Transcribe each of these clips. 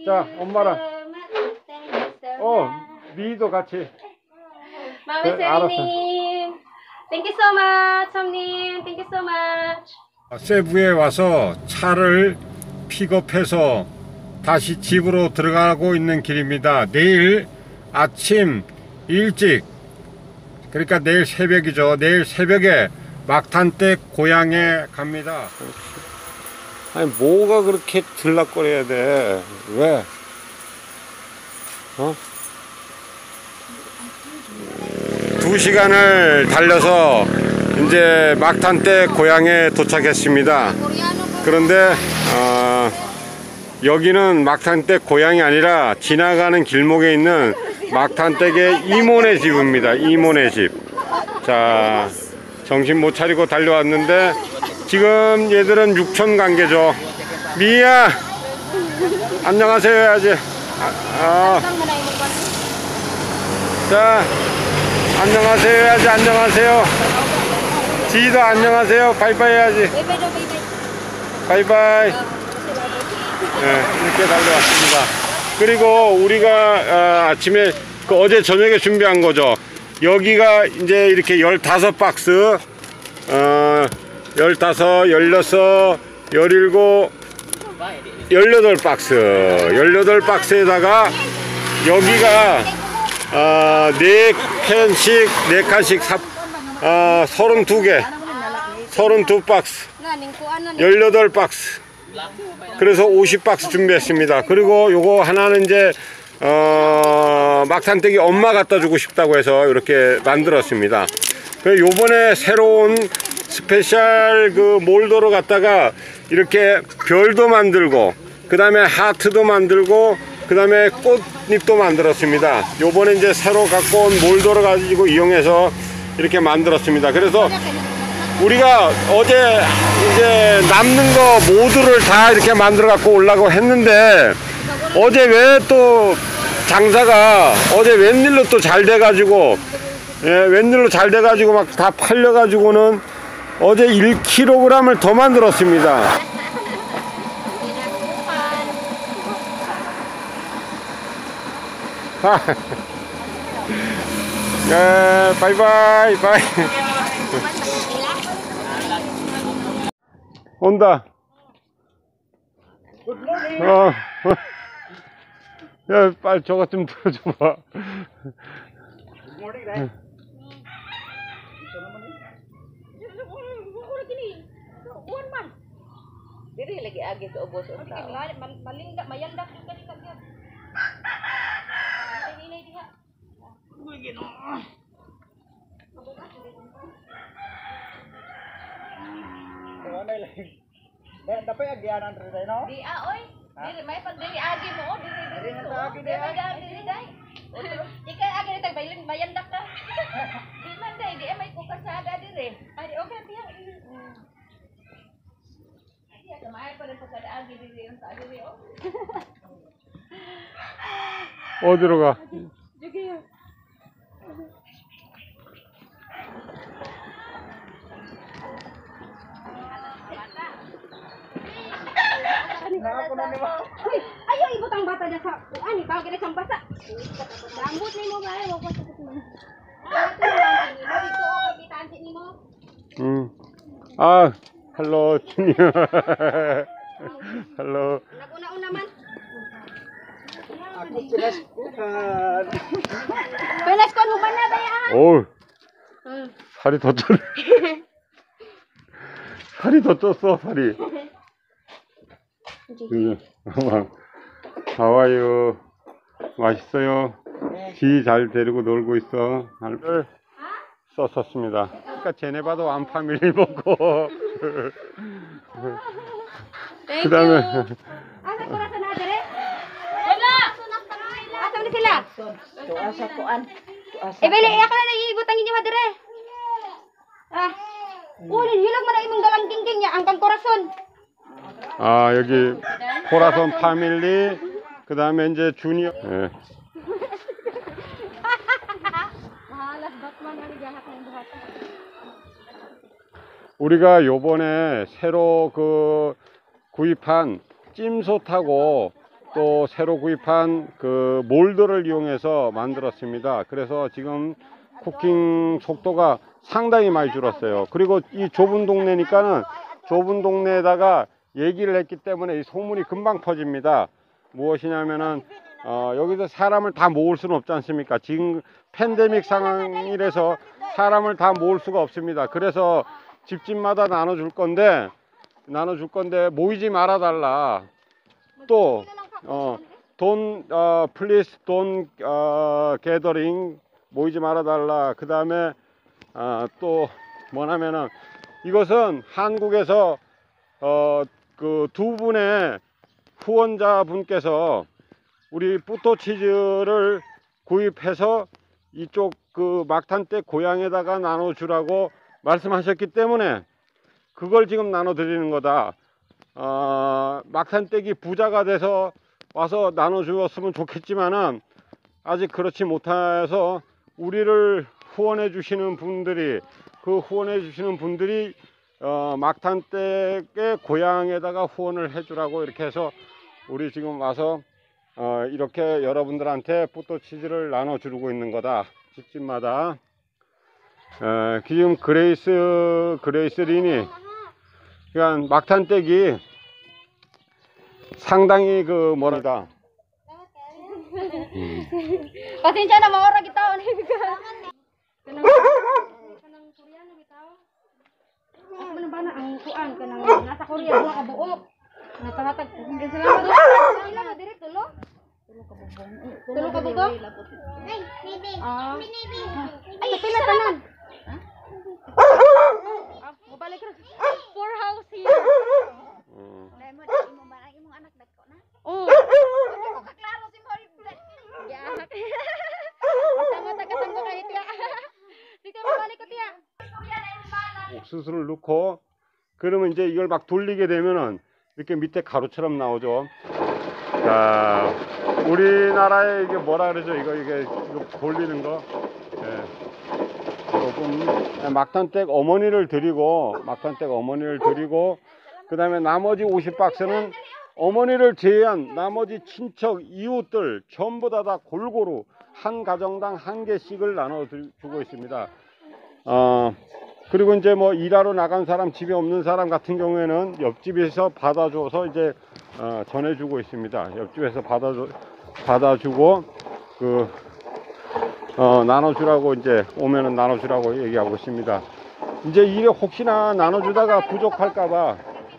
자, 엄마랑. 미도 같이. 마미세리님. Thank you so much, som님. Thank you so much. 세부에 와서 차를 픽업해서 다시 집으로 들어가고 있는 길입니다. 내일 아침 일찍, 그러니까 내일 새벽이죠. 내일 새벽에 막탄댁 고향에 갑니다. 아니 뭐가 그렇게 들락거려야 돼? 왜? 2시간을 달려서 이제 막탄댁 고향에 도착했습니다. 그런데 여기는 막탄댁 고향이 아니라 지나가는 길목에 있는 막탄댁의 이모네 집입니다. 이모네 집. 자, 정신 못 차리고 달려왔는데 지금 얘들은 육촌 관계죠. 미야 안녕하세요 해야지. 자, 안녕하세요 해야지. 안녕하세요. 지희도 안녕하세요. 바이바이 해야지. 바이바이. 네, 이렇게 달려왔습니다. 그리고 우리가 아침에 어제 저녁에 준비한 거죠. 여기가 이제 이렇게 15박스 15, 16, 17, 18박스 18박스에다가 여기가 4칸씩 32개 32박스 18박스 그래서 50박스 준비했습니다. 그리고 요거 하나는 이제 막탄댁이 엄마 갖다 주고 싶다고 해서 이렇게 만들었습니다. 요번에 새로운 스페셜 그 몰더로 갖다가 이렇게 별도 만들고 그 다음에 하트도 만들고 그 다음에 꽃잎도 만들었습니다. 요번에 이제 새로 갖고 온 몰더를 가지고 이용해서 이렇게 만들었습니다. 그래서 우리가 어제 이제 남는 거 모두를 다 이렇게 만들어 갖고 오려고 했는데 어제 왜 또 장사가 어제 웬일로 또 잘 돼가지고 웬일로 잘 돼가지고 막 다 팔려가지고는 어제 1kg을 더 만들었습니다. 바이바이 바이. 온다. 야, 빨리 저거 좀 들어줘봐. Diri lagi agi sa ubos sa tao. Malinda, mayandak yung kanina yan. Inay diha. Uy, gino. Ano lagi? Dapat agyanan rin tayo, no? Di oy. Diri may pag diri agi mo, diri agi diri dai. Ika agi ni tag mayandak ka. Di man dai, di may kukasada diri. Ay okay diha. 어디로 가? 여기요. Ayo ibut ang bata niya sa ani, bago kina siyang basa. Rambut ni mo ba? Huwag ko sa mo. Dito ako kitaan ni mo. Hello, Junior. Hello. Naguna-una man. Ako pinaskuhan. Pinaskon mo ba na bayaan? 오, 살이 더 쪘네. 살이 더 쪘어, 살이. 하와이요. 맛있어요. 지 잘 데리고 놀고 있어. 를 썼었습니다. 그러니까 쟤네 봐도 완파밀리 먹고. 그 다음에 Asa ko na sa nadere? Wala! Asa ni sila? Tuwa sa kuan. Bili, ako na naiibutang inyo hadere. Ulit, hilag mo na imong dalang king-king niya, ang kangkorason. 여기 코라손 파밀리, 그 다음에 이제 주니어. 예. Mahalas, Batman ang jahat ng buhat. 우리가 요번에 새로 구입한 찜솥하고 또 새로 구입한 그 몰드를 이용해서 만들었습니다. 그래서 지금 쿠킹 속도가 상당히 많이 줄었어요. 그리고 이 좁은 동네니까는 좁은 동네에다가 얘기를 했기 때문에 이 소문이 금방 퍼집니다. 무엇이냐면은 여기서 사람을 다 모을 수는 없지 않습니까? 지금 팬데믹 상황이라서 사람을 다 모을 수가 없습니다. 그래서 집집마다 나눠줄 건데 모이지 말아 달라. 또 플리즈 돈 게더링 모이지 말아 달라. 그 다음에 또 뭐냐면은 이것은 한국에서 그 두 분의 후원자분께서 우리 뿌토치즈를 구입해서 이쪽 그 막탄댁 고향에다가 나눠주라고 말씀하셨기 때문에 그걸 지금 나눠드리는 거다. 막탄댁이 부자가 돼서 와서 나눠주었으면 좋겠지만은 아직 그렇지 못해서 우리를 후원해 주시는 분들이 막탄댁의 고향에다가 후원을 해주라고 이렇게 해서 우리 지금 와서 이렇게 여러분들한테 뿌토치즈를 나눠주고 있는 거다. 집집마다. 지금 그레이스 린이 그러니까 막탄댁이 상당히 그 뭐랄까 Pasensya na maura kita ni kanang Koreano bitaw. Ano ba na ang kuan kanang nasa Korea duha ka buok. Natahatag kung salamat do. Ila na dire tulo. Tulo ka bugong. Ay, bibi. Ay, pila tanan. Mabalik ra. Four house here. Dai mo imo ba ang imong anak dako na? Oh. Ko kaklaro si mo. Ya. Tama ta katanggo kay tiya. Di ka mabalik ko tiya. 옥수수를 넣고 그러면 이제 이걸 막 돌리게 되면은 이렇게 밑에 가루처럼 나오죠. 자, 우리나라에 이게 뭐라 그러죠? 이게 돌리는 거. 예. 조금 막탄댁 어머니를 드리고 그 다음에 나머지 50박스는 어머니를 제외한 나머지 친척 이웃들 전부 다 골고루 한 가정당 한 개씩을 나눠주고 있습니다. 그리고 이제 뭐 일하러 나간 사람, 집에 없는 사람 같은 경우에는 옆집에서 받아줘서 이제 전해주고 있습니다. 옆집에서 받아주고 나눠주라고 이제 오면은 나눠주라고 얘기하고 있습니다. 이제 이게 혹시나 나눠주다가 부족할까봐.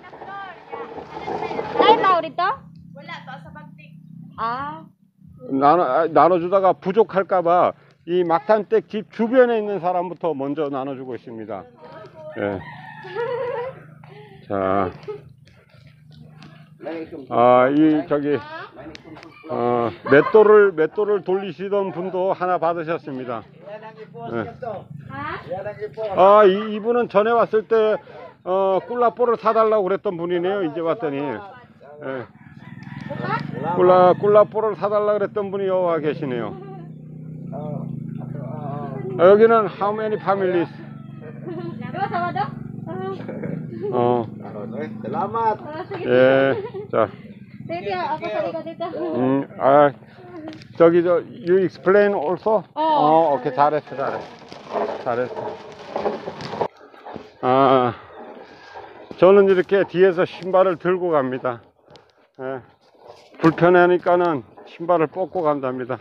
Lain tao dito? Wala to sa pagtik. 나눠주다가 부족할까봐 이 막탄댁 집 주변에 있는 사람부터 먼저 나눠주고 있습니다. 예. 자, 이 저기 맷돌을 돌리시던 분도 하나 받으셨습니다. 예. 이분은 전에 왔을 때 꿀라뽀를 사달라고 그랬던 분이네요. 이제 봤더니. 예. 꿀라뽀를 사달라고 그랬던 분이 여기 와 계시네요. 여기는 how many families? Salamat. 예. 자. 저기 you explain also? 오케이. 잘했어. 저는 이렇게 뒤에서 신발을 들고 갑니다. 예. 불편하니까는 신발을 벗고 간답니다.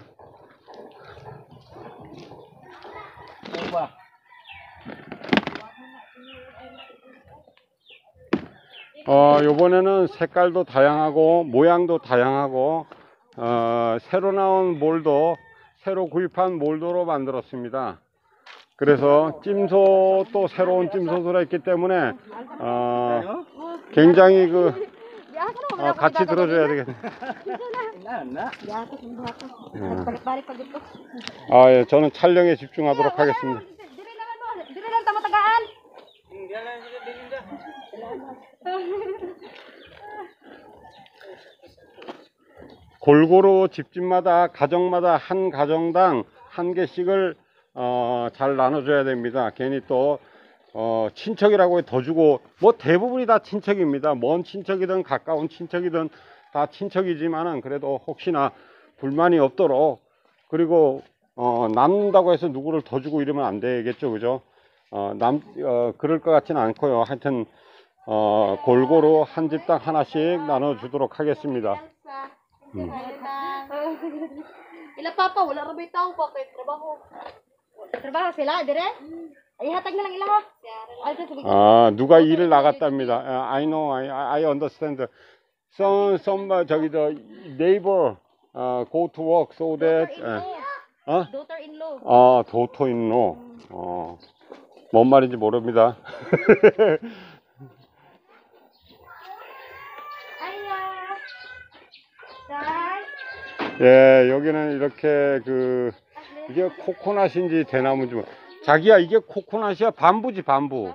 요번에는 색깔도 다양하고 모양도 다양하고 새로 나온 몰도, 새로 구입한 몰도로 만들었습니다. 그래서 찜소, 또 새로운 찜소가 있기 때문에 굉장히 같이 들어줘야 되겠네. 예, 저는 촬영에 집중하도록 하겠습니다. 골고루 집집마다 가정마다 한 가정당 한 개씩을 잘 나눠줘야 됩니다. 괜히 또 친척이라고 더 주고, 뭐 대부분이 다 친척입니다. 먼 친척이든 가까운 친척이든 다 친척이지만은 그래도 혹시나 불만이 없도록, 그리고 남는다고 해서 누구를 더 주고 이러면 안 되겠죠, 그죠? 그럴 것 같지는 않고요. 하여튼 골고루 한 집당 하나씩 나눠주도록 하겠습니다. Ila papa, wala ra bay tao pa kay trabaho. Trabaho sila dire? Ay hatag na lang ila ha. Ay sa sabi. 누가 일을 나갔답니다. I know, I understand. Some 저기 저 neighbor go to work so that Daughter-in-law. 도토인로. 뭔 말인지 모릅니다. Aya. Dai. 예, 여기는 이렇게 이게 코코넛인지 대나무인지 자기야, 이게 코코넛이야? 밤부지, 밤부.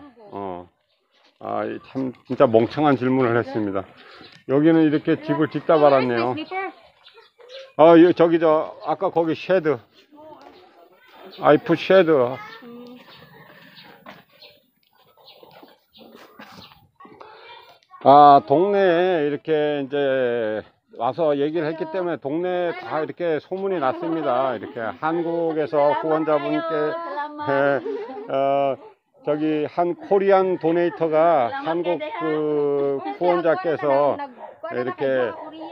참 진짜 멍청한 질문을 했습니다. 여기는 이렇게 집을 짓다 말았네요. 저기 아까 거기 쉐드. 아이프 쉐드. 동네에 이렇게 이제 와서 얘기를 했기 때문에 동네에 다 이렇게 소문이 났습니다. 이렇게 한국에서 후원자분께 저기 한 코리안 도네이터가 한국 후원자께서 이렇게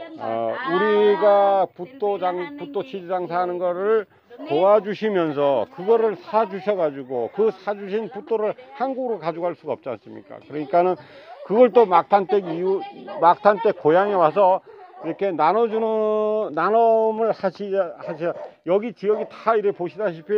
우리가 붓도 치즈 장사하는 거를 도와주시면서 그거를 사주셔가지고 그 사주신 붓도를 한국으로 가져갈 수가 없지 않습니까? 그러니까는 그걸 또 막탄댁 고향에 와서 이렇게 나눔을 하시자. 여기 지역이 다 이래 보시다시피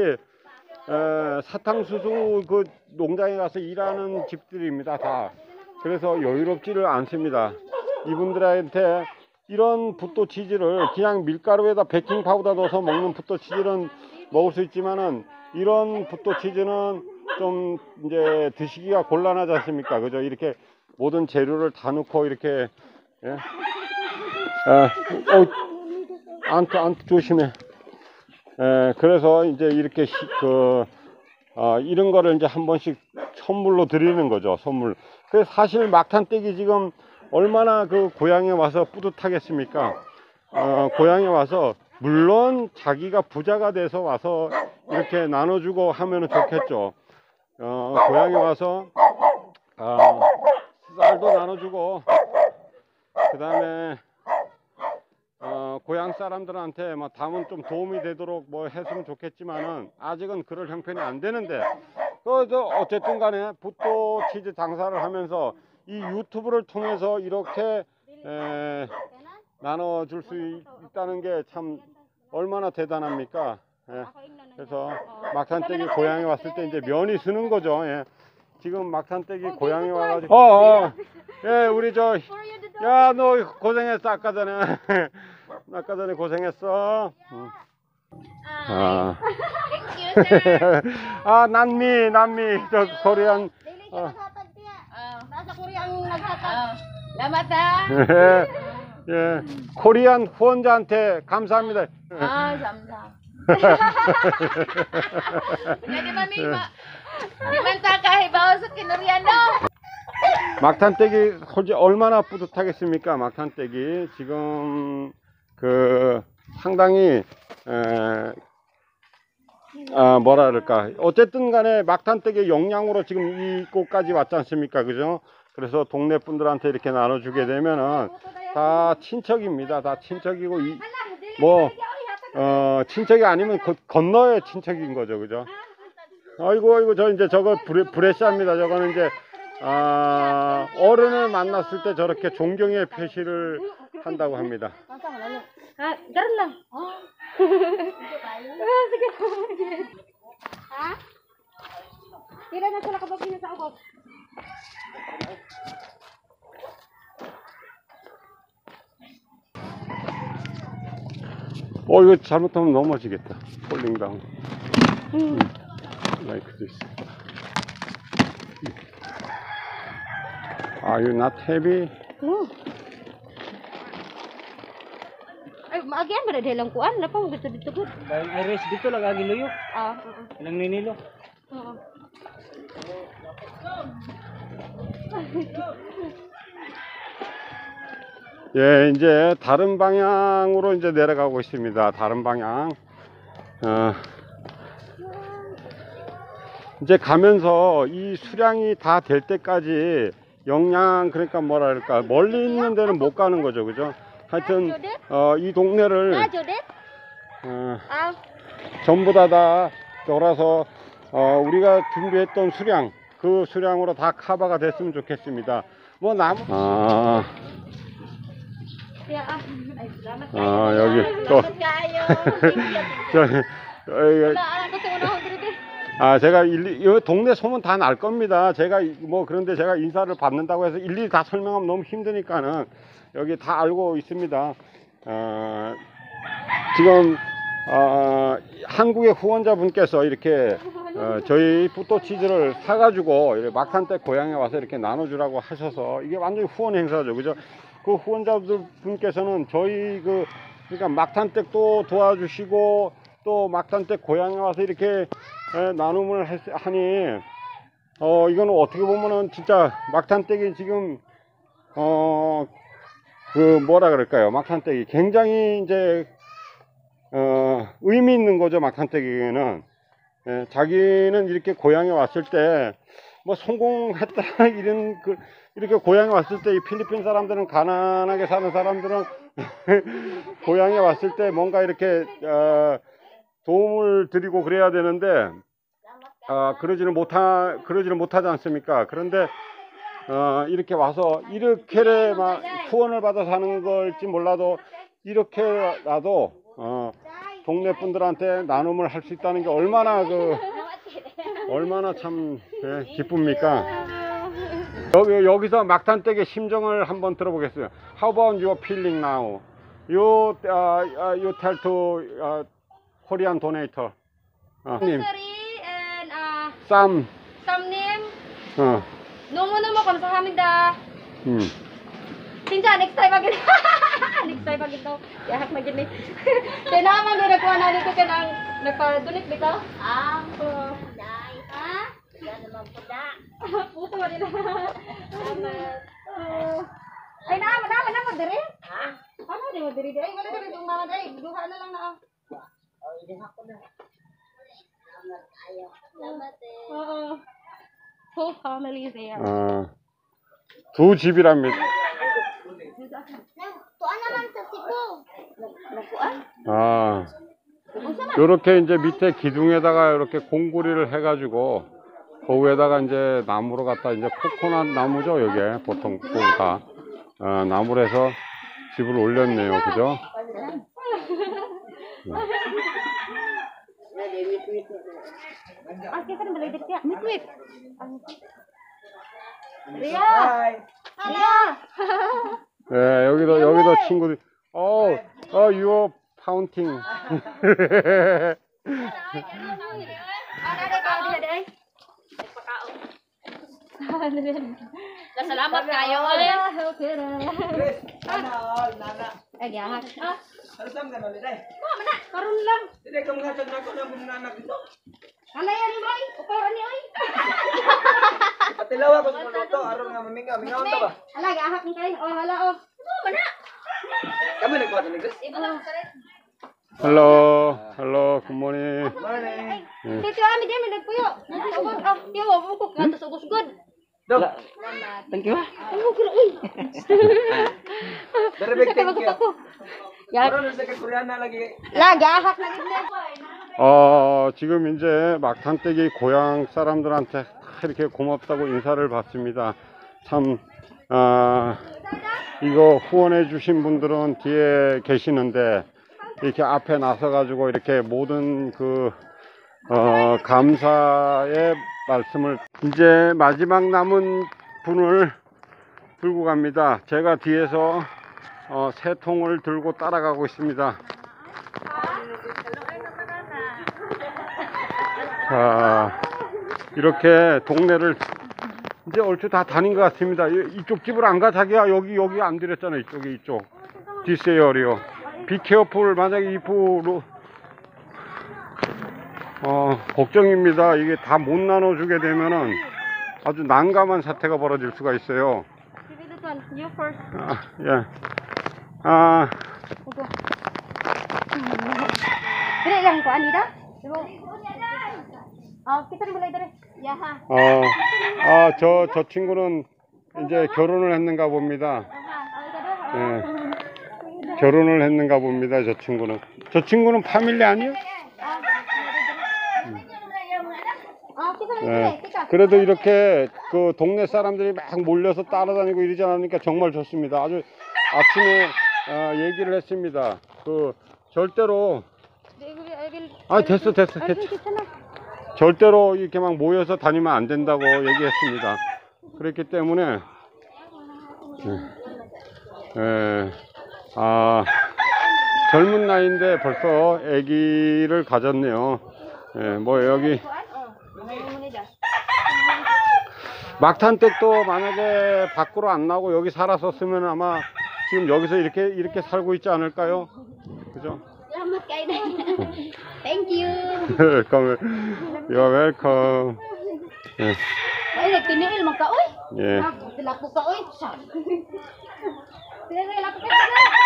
사탕수수 그 농장에 가서 일하는 집들입니다, 다. 그래서 여유롭지를 않습니다. 이분들한테 이런 붓도 치즈를 그냥 밀가루에다 베이킹 파우더 넣어서 먹는 붓도 치즈는 먹을 수 있지만은 이런 붓도 치즈는 좀 이제 드시기가 곤란하지 않습니까? 그죠? 이렇게 모든 재료를 다 넣고 이렇게, 예? 안트 조심해. 그래서 이제 이렇게 이런 거를 이제 한 번씩 선물로 드리는 거죠, 선물. 그래서 사실 막탄댁이 지금 얼마나 그 고향에 와서 뿌듯하겠습니까? 고향에 와서 물론 자기가 부자가 돼서 와서 이렇게 나눠주고 하면은 좋겠죠. 고향에 와서 쌀도 나눠주고, 그 다음에 고향 사람들한테 뭐 담은 좀 도움이 되도록 뭐 했으면 좋겠지만은 아직은 그럴 형편이 안 되는데, 어쨌든 간에 붓도 치즈 장사를 하면서 이 유튜브를 통해서 이렇게 나눠줄 수 있다는 게 참 얼마나 대단합니까? 예. 그래서 막탄댁이 고향에 왔을 때 이제 면이 쓰는 거죠. 예. 지금 막탄댁이 고향에 와가지고 예, 우리 야, 너 고생했어 아까 전에. 아까 전에 고생했어. 남미 저 코리안. Nasa Korea ang naghatag. Salamat ha. 예, 코리안 후원자한테 감사합니다. 감사. Di man takahibaw sa Koreano. 막탄댁이 얼마나 뿌듯하겠습니까? 막탄댁이 지금 상당히 뭐라 그럴까, 어쨌든 간에 막탄댁의 영향으로 지금 이곳까지 왔지 않습니까? 그죠? 그래서 동네 분들한테 이렇게 나눠주게 되면은 다 친척입니다. 다 친척이고, 친척이 아니면 건너의 친척인 거죠. 그죠? 아이고, 저거 브레시아입니다. 저거는 이제, 어른을 만났을 때 저렇게 존경의 표시를 한다고 합니다. Garan lang. Sige. Ha? Tira na sila kabag sa ubos. 이거 잘못하면 넘어지겠다. 폴링 다운. Like this. Are you not heavy? No. Ay, maagian ba na dahilang kuan? Lapang dito. Dahil iris dito lang agi luyo. Ilang ninilo. Oo. 예, 이제 다른 방향으로 이제 내려가고 있습니다. 다른 방향. 이제 가면서 이 수량이 다 될 때까지 영양, 그러니까 뭐랄까, 멀리 있는 데는 못 가는 거죠. 그죠? 하여튼, 이 동네를, 전부 다 돌아서, 우리가 준비했던 수량, 그 수량으로 다 커버가 됐으면 좋겠습니다. 뭐, 여기 또, 제가 이 동네 소문 다 날 겁니다. 제가 뭐 그런데 제가 인사를 받는다고 해서 일일이 다 설명하면 너무 힘드니까는 여기 다 알고 있습니다. 지금 한국의 후원자분께서 이렇게 저희 뿌또치즈를 사가지고 막산댁 고향에 와서 이렇게 나눠주라고 하셔서 이게 완전히 후원 행사죠. 그죠? 그 후원자분께서는 저희 그러니까 막산댁도 도와주시고 또 막산댁 고향에 와서 이렇게 나눔을 하니 이거는 어떻게 보면은 진짜 막산댁이 지금 뭐라 그럴까요? 막산댁이 굉장히 이제 의미 있는 거죠. 막산댁에게는 자기는 이렇게 고향에 왔을 때 뭐 성공했다 이렇게 고향에 왔을 때 이 필리핀 사람들은 가난하게 사는 사람들은 고향에 왔을 때 뭔가 이렇게 도움을 드리고 그래야 되는데 그러지는 못하지 않습니까? 그런데 이렇게 와서 이렇게 막 후원을 받아서 하는 걸지 몰라도 이렇게라도 동네 분들한테 나눔을 할 수 있다는 게 얼마나 참 기쁩니까? 여기서 막탄댁의 심정을 한번 들어보겠어요. How about your feeling now? You tell to Korean donator. 님. 쌈. 쌈님. 너무너무 감사합니다. 진짜 next time again. Next time again daw. Yahat na gini. Kaya naman din nagkuha na dito ka nang nagpa-donate dito. Dai. Yan naman po da. Puto ba nila? Ay naman diri? Ano di mo diri? Ay wala diri itong mga day. Duha na lang na. Duha ko na. Salamat eh. Whole family is there. 두 집이랍니다. 요렇게 이제 밑에 기둥에다가 이렇게 공구리를 해가지고 그 위에다가 이제 나무로 갖다 이제 코코넛 나무죠. 여기에 보통 다 나무로 해서 집을 올렸네요. 그죠? 네, 여기도 친구들. you 파운팅. Salamat kayo. Chris, nana. Ay, yahat. Alasam ka na, Liday. Karon lang. Liday, kamungatag na ko ng buminanak ito. Ano yan, Iboy? Upara ni Oy. Patilaw ako sa minuto, araw nga maminga. Mingaon ta ba? Hala, gahak ni kayo. Hala, mana? Kami nagkuha ni Chris. Hello, good morning. Morning. Tito, ami din, may nagpuyo. Tiyo, mabukok nga, tapos ugos-good. Dok. Thank you. Uy. Very big thank you. Ya. Parang sa Koreana lagi. Gahak na gid. 지금 이제 막탄댁이 고향 사람들한테 다 이렇게 고맙다고 인사를 받습니다. 참, 이거 후원해 주신 분들은 뒤에 계시는데, 이렇게 앞에 나서가지고 이렇게 모든 감사의 말씀을, 이제 마지막 남은 분을 들고 갑니다. 제가 뒤에서 세 통을 들고 따라가고 있습니다. 자, 이렇게 동네를 이제 얼추 다 다닌 것 같습니다. 이쪽 집을 안 가, 자기야. 여기 안 들였잖아. 이쪽. 디세어리요. 비케어풀, 만약에 이프로, 걱정입니다. 이게 다 못 나눠주게 되면은 아주 난감한 사태가 벌어질 수가 있어요. You first. 예. 아, Dili lang ko ani da? Kita rin balay dire. Yaha. 저 친구는 이제 결혼을 했는가 봅니다. 예. 결혼을 했는가 봅니다, 저 친구는. 저 친구는 파밀리 아니에요? 예. 그래도 이렇게 그 동네 사람들이 막 몰려서 따라다니고 이러지 않으니까 정말 좋습니다. 아주 아침에 얘기를 했습니다. 그 절대로 됐어. 절대로 이렇게 막 모여서 다니면 안 된다고 얘기했습니다. 그렇기 때문에 젊은 나이인데 벌써 아기를 가졌네요. 뭐 여기 막탄댁도 만약에 밖으로 안 나오고 여기 살았었으면 아마 지금 여기서 이렇게 살고 있지 않을까요? 그죠? Thank you. Welcome. You're welcome. Ay, nagtiniil man ka, oy. 예. Lapo ka, oy. Sige, lapo ka.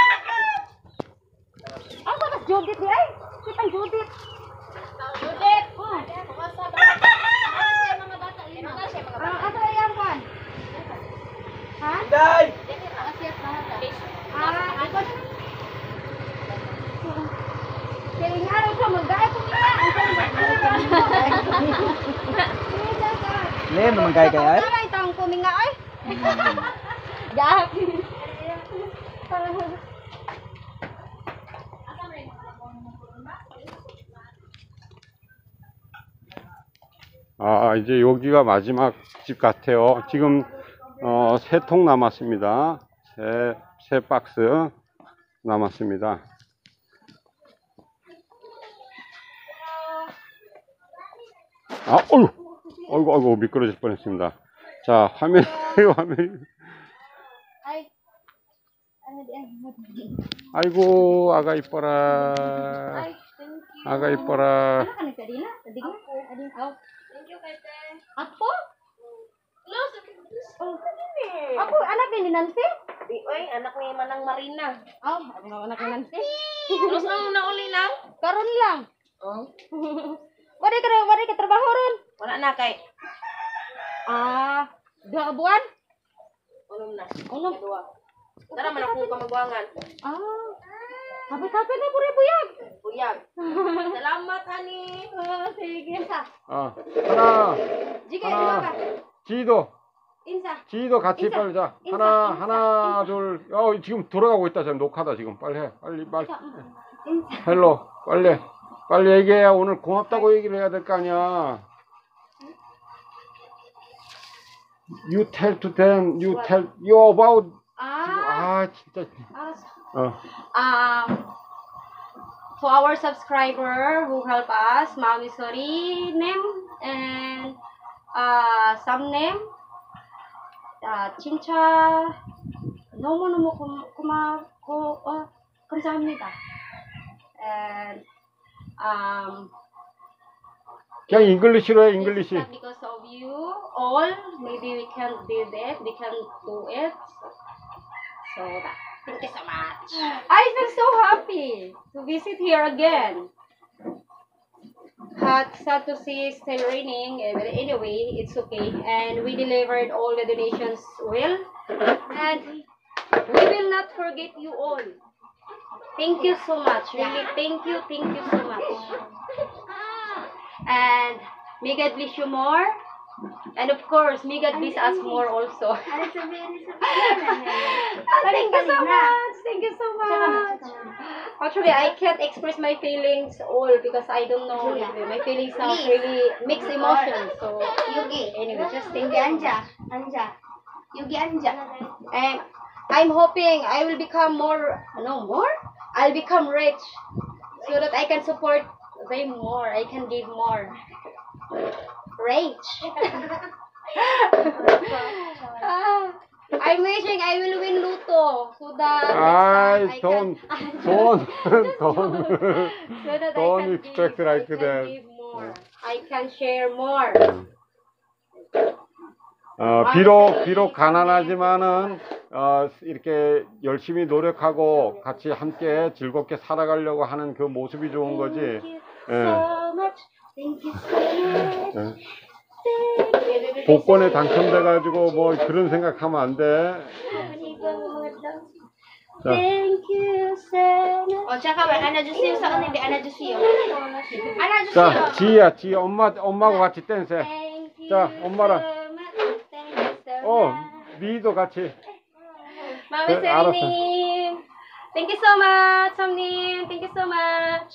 Ang mas Judith di ay. Kitang Judith. Judith. Kumasa ba? Mga bata, lima. Ato ay yan kan? Ha? Day! Asyat na ha. Ikaw na. Kaya nga araw siya, mag-gaya ko niya. Ang sarang mag-gaya. Lem naman kaya kaya? Ay, tawang kuming nga ay. Yak. 이제 여기가 마지막 집 같아요. 지금 3통 남았습니다. 세 박스 남았습니다. 어이구 미끄러질 뻔했습니다. 자, 화면이 Ay. 아이고 아가 이뻐라. Ay, thank you. 아가 이뻐라. Ano ka na kanina? Tadi ko? Ading aw. Thank you, Kate. Ako? Ako, anak ni Nancy? Oy, anak ni Manang Marina. Anak ni Nancy? Terus nang nauli lang? Karon lang. Oh. Wari ka trabaho ron. Wala na kay. 2 buwan? Unom na. Unom. Dua. Tara man ako kamagwangan. Happy na puri buyag. Buyag. Salamat honey. Sige sa. 하나, Jige, 하나, ka. 지희도 Insa. 같이 빨리 자. 인사. 하나, 둘. 지금 돌아가고 있다. 지금 녹화다 지금. 빨리 해. 빨리. Insa. 헬로. 빨리 얘기해야 오늘 고맙다고 얘기를 해야 될 거 아니야. You tell to them. You tell you about. 진짜. To our subscriber who help us, Mami Sori name and some name, 진짜 너무너무 감사합니다. And 그냥 잉글리시로 해. this is 잉글리시. not because of you all. Maybe we can do that. We can do it. So that. Thank you so much. I feel so happy to visit here again. Sad to see still raining, but anyway, it's okay. And we delivered all the donations well. And we will not forget you all. Thank you so much. Really, thank you so much. And may God bless you more. And of course, may God bless us more also. Thank you so much. Actually, I can't express my feelings all because I don't know. My feelings are really mixed emotions. So anyway, just thank you. And I'm hoping I will become I'll become rich so that I can support them more. I can give more. Rich. I'm wishing I will win Luto so that next time don't so that don't I expect can like give, that. give more. I can share more. 비록 가난하지만은 이렇게 열심히 노력하고 같이 함께 즐겁게 살아가려고 하는 그 모습이 좋은 거지. 예. 예. 복권에 당첨돼가지고 뭐 그런 생각하면 안 돼. 자, tsaka ba, ana Jusio sa kanila, ana Jusio. Ana Jusio. 자, 지희야, 지희 엄마하고 같이 댄스해. 자, 엄마랑. 미희도 같이. Mami 네, 알았어. Serinim. Thank you so much, Sam님. Thank you so much.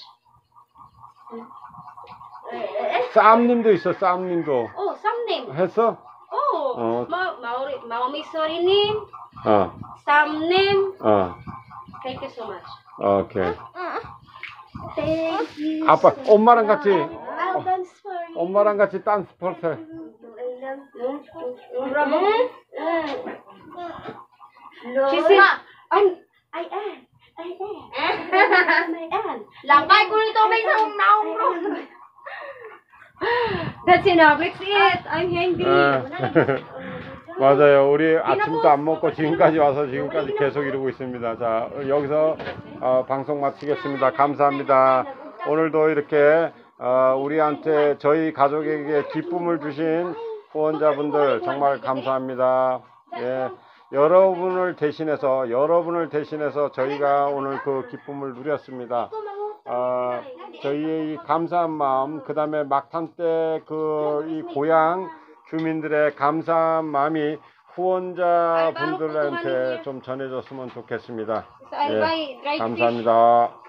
쌈님도 있어, 쌈님도. Oh, Sam님. 했어? Oh, Mami Serinim. Sam님. Thank you so much. 오케이. Thank you. 아빠, 엄마랑 같이, I'll dance for you. 엄마랑 같이 댄스 퍼세. She said, I am. Langkay ko nito may isang naong bro. That's enough. Let's eat. I'm hungry. 맞아요. 우리 아침도 안 먹고 지금까지 와서 지금까지 계속 이러고 있습니다. 자, 여기서 방송 마치겠습니다. 감사합니다. 오늘도 이렇게 우리한테 저희 가족에게 기쁨을 주신 후원자분들 정말 감사합니다. 예, 여러분을 대신해서 저희가 오늘 그 기쁨을 누렸습니다. 저희의 이 감사한 마음, 그 다음에 막탄 때 이 고향 주민들의 감사한 마음이 후원자분들한테 좀 전해졌으면 좋겠습니다. 예, 감사합니다.